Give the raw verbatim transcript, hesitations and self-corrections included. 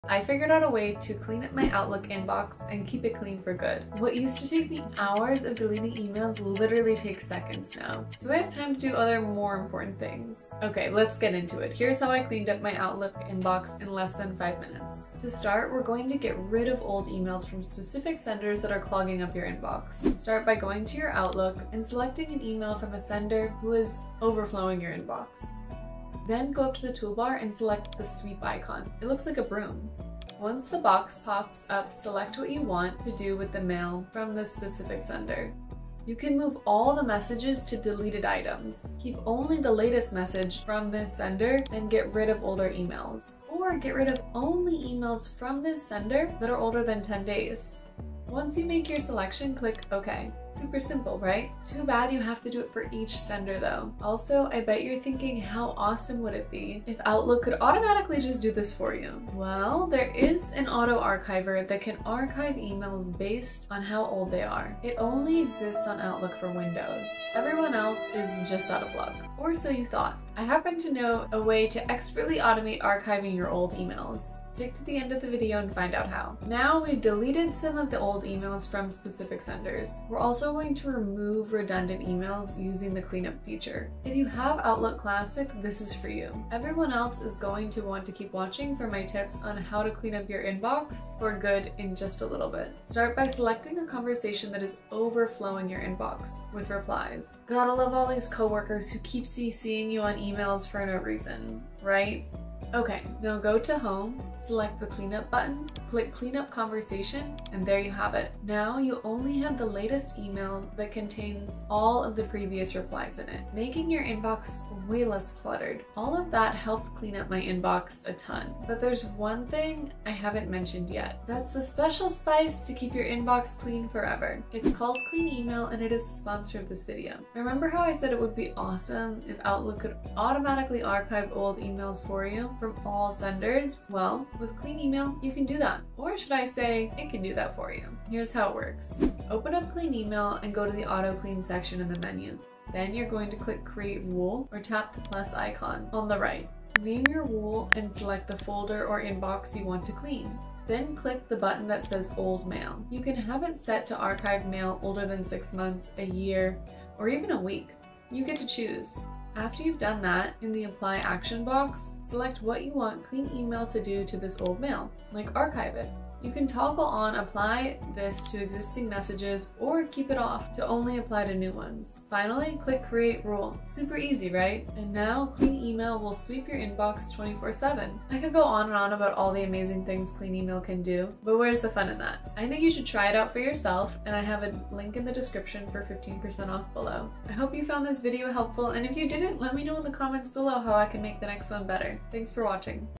I figured out a way to clean up my Outlook inbox and keep it clean for good. What used to take me hours of deleting emails literally takes seconds now. So I have time to do other more important things. Okay, let's get into it. Here's how I cleaned up my Outlook inbox in less than five minutes. To start, we're going to get rid of old emails from specific senders that are clogging up your inbox. Start by going to your Outlook and selecting an email from a sender who is overflowing your inbox. Then go up to the toolbar and select the sweep icon. It looks like a broom. Once the box pops up, select what you want to do with the mail from this specific sender. You can move all the messages to deleted items. Keep only the latest message from this sender and get rid of older emails. Or get rid of only emails from this sender that are older than ten days. Once you make your selection, click OK. Super simple, right? Too bad you have to do it for each sender though. Also, I bet you're thinking, how awesome would it be if Outlook could automatically just do this for you? Well, there is an AutoArchiver that can archive emails based on how old they are. It only exists on Outlook for Windows. Everyone else is just out of luck. Or so you thought. I happen to know a way to expertly automate archiving your old emails. Stick to the end of the video and find out how. Now we've deleted some of the old emails from specific senders. We're also going to remove redundant emails using the cleanup feature. If you have Outlook Classic, this is for you. Everyone else is going to want to keep watching for my tips on how to clean up your inbox for good in just a little bit. Start by selecting a conversation that is overflowing your inbox with replies. Gotta love all these coworkers who keep CCing you on emails for no reason, right? Okay, now go to Home, select the Cleanup button, click Cleanup Conversation, and there you have it. Now you only have the latest email that contains all of the previous replies in it, making your inbox way less cluttered. All of that helped clean up my inbox a ton. But there's one thing I haven't mentioned yet. That's the special spice to keep your inbox clean forever. It's called Clean Email and it is the sponsor of this video. Remember how I said it would be awesome if Outlook could automatically archive old emails for you from all senders? Well, with Clean Email, you can do that. Or should I say, it can do that for you. Here's how it works. Open up Clean Email and go to the Auto Clean section in the menu. Then you're going to click Create Rule or tap the plus icon on the right. Name your rule and select the folder or inbox you want to clean. Then click the button that says Old Mail. You can have it set to archive mail older than six months, a year, or even a week. You get to choose. After you've done that, in the Apply Action box, select what you want Clean Email to do to this old mail, like archive it. You can toggle on Apply this to existing messages or keep it off to only apply to new ones. Finally, click Create Rule. Super easy, right? And now Clean Email will sweep your inbox twenty-four seven. I could go on and on about all the amazing things Clean Email can do, but where's the fun in that? I think you should try it out for yourself, and I have a link in the description for fifteen percent off below. I hope you found this video helpful, and if you didn't, let me know in the comments below how I can make the next one better. Thanks for watching.